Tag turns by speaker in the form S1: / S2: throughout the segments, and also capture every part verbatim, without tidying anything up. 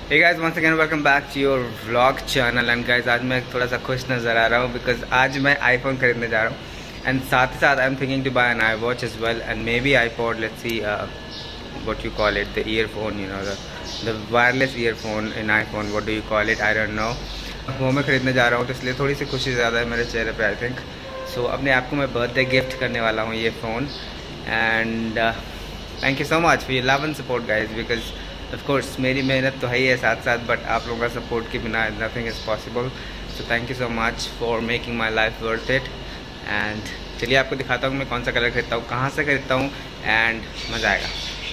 S1: Hey guys, once again welcome back to your vlog channel and guys आज मैं थोड़ा सा खुश नज़र आ रहा हूँ because आज मैं आईफोन खरीदने जा रहा हूँ and साथ ही साथ I am thinking to buy an iWatch as well and maybe iPod let's see what you call it, the earphone, you know, the the wireless earphone in iPhone, what do you call it, I don't know. वो मैं खरीदने जा रहा हूँ तो इसलिए थोड़ी सी खुशी ज़्यादा है मेरे चेहरे पे आई थिंक. सो अपने आप को मैं बर्थडे गिफ्ट करने वाला हूँ ये phone and thank you so much for your love and support guys because of course मेरी मेहनत तो है ही है साथ साथ बट आप लोगों का सपोर्ट के बिना nothing is possible. So thank you so much for making my life worth it. And चलिए आपको दिखाता हूँ मैं कौन सा कलर खरीदता हूँ, कहाँ से खरीदता हूँ एंड मज़ा आएगा.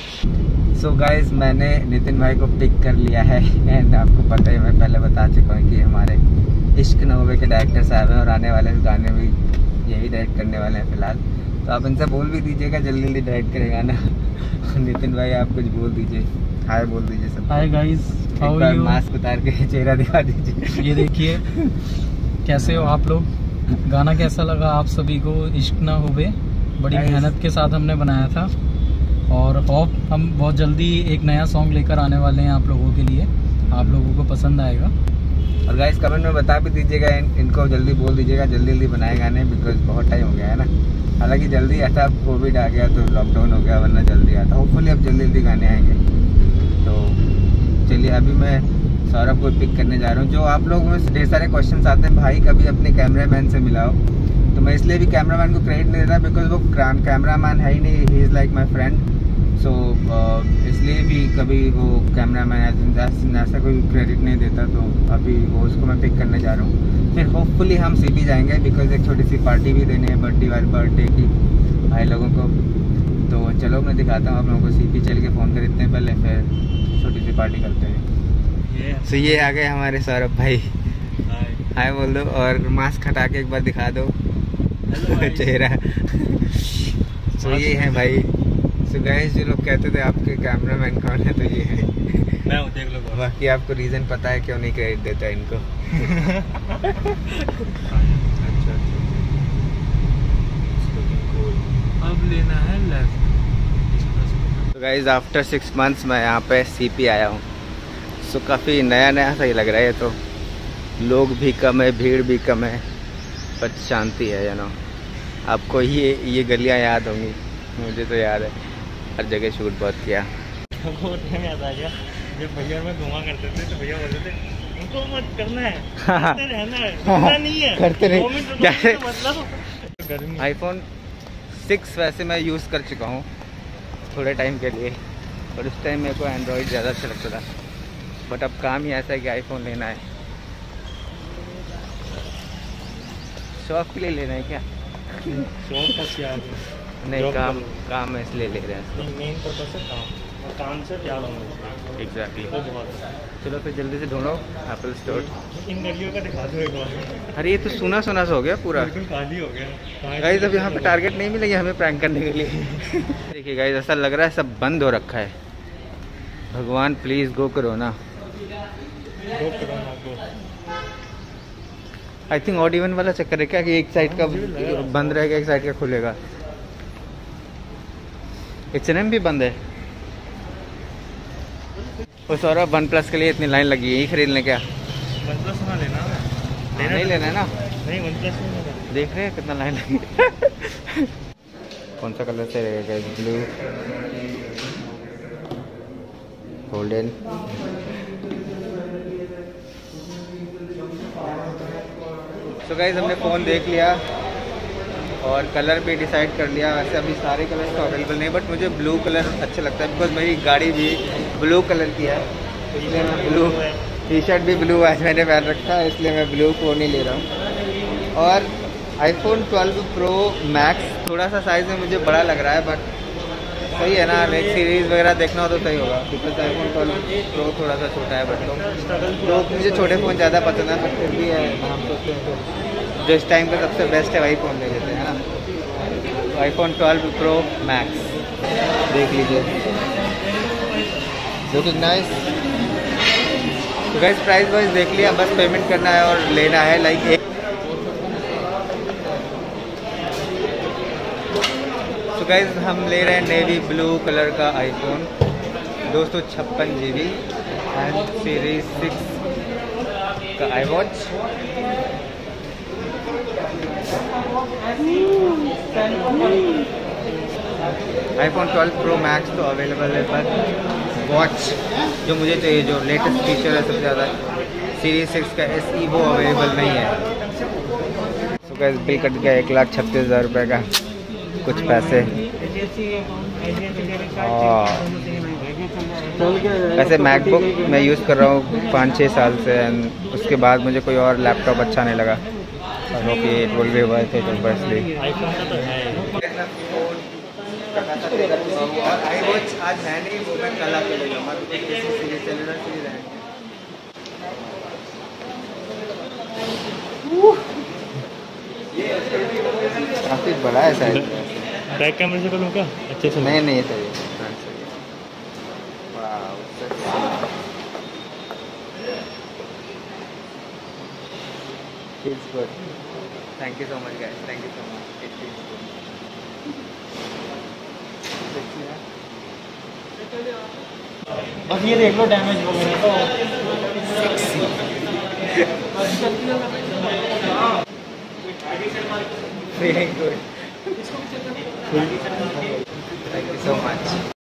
S1: सो so गाइज मैंने नितिन भाई को पिक कर लिया है एंड आपको पता ही मैं पहले बता चुका हूँ कि हमारे इश्क न होवे के डायरेक्टर साहब हैं और आने वाले इस गाने में यही डायरेक्ट करने वाले हैं फ़िलहाल. तो आप इनसे बोल भी दीजिएगा जल्दी जल्दी डायरेक्ट करेगा ना. नितिन भाई आप कुछ बोल दीजिए, हाय बोल दीजिए सब.
S2: हाय गाइस,
S1: एक बार मास्क उतार के चेहरा दिखा दीजिए.
S2: ये देखिए कैसे हो आप लोग. गाना कैसा लगा आप सभी को? इश्क ना होवे बड़ी मेहनत के साथ हमने बनाया था और होप हम बहुत जल्दी एक नया सॉन्ग लेकर आने वाले हैं आप लोगों के लिए. आप लोगों को पसंद आएगा.
S1: और गाइस कमेंट में बता भी दीजिएगा, इन, इनको जल्दी बोल दीजिएगा जल्दी जल्दी बनाए गाने बिकॉज बहुत टाइम हो गया है ना. हालांकि जल्दी आता, कोविड आ गया तो लॉकडाउन हो गया वरना जल्दी आता. होपफुली अब जल्दी जल्दी गाने आएंगे. तो चलिए अभी मैं सौरभ को पिक करने जा रहा हूँ. जो आप लोगों में ढेर सारे क्वेश्चन आते हैं भाई कभी अपने कैमरामैन से मिलाओ, तो मैं इसलिए भी कैमरामैन को क्रेडिट नहीं देता बिकॉज वो कैमरामैन है ही नहीं, he is like my friend. So इसलिए भी कभी वो कैमरामैन ऐसा कोई क्रेडिट नहीं देता. तो अभी वो उसको मैं पिक करने जा रहा हूँ. फिर होपफुली हम सीपी जाएंगे बिकॉज एक छोटी सी पार्टी भी देनी है बर्थडे वाली बर्थडे की भाई लोगों को. तो चलो मैं दिखाता हूँ आप लोगों को. सीपी चल के फ़ोन खरीदते हैं पहले फिर छोटी सी पार्टी करते हैं. सो so, ये आ गए हमारे सौरभ भाई. हाय बोल दो और मास्क हटा के एक बार दिखा दो चेहरा. सो so, ये है भाई. सो गाइस जो लोग कहते थे आपके कैमरामैन कौन है, तो ये है
S2: मैं हूं, देख लो.
S1: बाकी आपको रीज़न पता है क्यों नहीं क्रेडिट देता इनको. अच्छा
S2: अब लेना है लेफ्ट.
S1: तो गाइस आफ्टर सिक्स मंथ्स मैं यहाँ पे सीपी आया हूँ. सो so, काफ़ी नया नया सही लग रहा है. तो लोग भी कम है, भीड़ भी कम है, पर शांति है. यू नो आपको ये ये गलियाँ याद होंगी, मुझे तो याद है. हर जगह शूट बहुत किया.
S2: याद आ गया जब भैया में घुमा करते थे तो भैया बोलते थे उनको मत करना है, करते रहना है, करना नहीं है, करते नहीं. मतलब
S1: आईफोन सिक्स वैसे मैं यूज़ कर चुका हूँ थोड़े टाइम के लिए और उस टाइम मेरे को एंड्रॉयड ज़्यादा अच्छा लगता था. बट अब काम ही ऐसा है कि आईफोन लेना है. शौक के लिए लेना है क्या?
S2: शौक का क्या
S1: नहीं, काम काम इसलिए ले रहे हैं.
S2: मेन पर्पस है काम और काम से प्यार होना.
S1: एग्जैक्टली.
S2: तो बहुत.
S1: चलो फिर जल्दी से ढूंढो एप्पल स्टोर.
S2: इन गलियों का दिखा दो एक बार.
S1: अरे ये तो सुना सुना सा हो गया पूरा.
S2: बिल्कुल खाली हो गया
S1: गाइस. अब यहाँ पे टारगेट नहीं मिलेगी हमें प्रैंक करने के लिए. देखिए गाइस ऐसा लग रहा है सब बंद हो रखा है. भगवान प्लीज़ गो करो ना.
S2: गो करो ना go.
S1: I think odd even वाला चक्कर है क्या कि एक साइड का बंद रहेगा एक साइड का खुलेगा. एच एन एम भी बंद है. और सौरभ वन प्लस के लिए इतनी लाइन लगी है, यही खरीद लें क्या?
S2: वन प्लस ना लेना है.
S1: लेना नहीं लेना है ना.
S2: नहीं वन प्लस नहीं लेना.
S1: देख रहे हैं कितना लाइन लगी है. कौन सा कलर से रहेगा? Blue, golden. तो गाइस हमने फ़ोन देख लिया और कलर भी डिसाइड कर लिया. वैसे अभी सारे कलर तो अवेलेबल नहीं बट मुझे ब्लू कलर अच्छा लगता है बिकॉज मेरी गाड़ी भी ब्लू कलर की है. तो इसलिए मैं ब्लू टी शर्ट भी ब्लू आज मैंने पहन रखा है इसलिए मैं ब्लू फ़ोन ही ले रहा हूँ. और आईफोन ट्वेल्व प्रो मैक्स थोड़ा सा साइज़ में मुझे बड़ा लग रहा है बट सही है ना. नेक्स्ट सीरीज़ वगैरह देखना हो तो सही होगा बिकॉज आईफोन ट्वेल्व प्रो थोड़ा सा छोटा है. बट तो मुझे छोटे फ़ोन ज़्यादा पसंद है बट फिर भी है हम सोचते हैं जो इस टाइम का सबसे बेस्ट है वही फ़ोन ले लेते हैं ना. तो आईफोन ट्वेल्व प्रो मैक्स देख लीजिए. Looking nice. तो गाइस प्राइस वाइज देख लिया, बस पेमेंट करना है और लेना है. लाइक एक तो गाइस हम ले रहे हैं नेवी ब्लू कलर का आईफोन दो सौ छप्पन G B and series six का iWatch. IPhone twelve pro max तो अवेलेबल है, पर वॉच जो मुझे चाहिए, जो लेटेस्ट फीचर है सबसे ज़्यादा, सीरीज सिक्स का एस ई वो अवेलेबल नहीं है। सो गाइस बिल कट गया एक लाख छत्तीस हज़ार रुपये का, कुछ पैसे। वैसे मैकबुक मैं यूज़ कर रहा हूँ पाँच छः साल से, एंड उसके बाद मुझे कोई और लैपटॉप अच्छा नहीं लगा। I hope it will be worth it obviously. और आई वॉच आज है नहीं, वो मैं कल आके ले जाऊँगा, क्योंकि किसी सीरीज सेलुलर सीरीज है। काफ़ी बड़ा है साइज।
S2: बैक कैमरे से करूँ क्या? अच्छे से
S1: नहीं नहीं सही है। Feels good. Thank you so much, guys. Thank you so much. It feels good.
S2: बस ये देख लो डैमेज वगैरह तो
S1: feeling good. Thank you so much.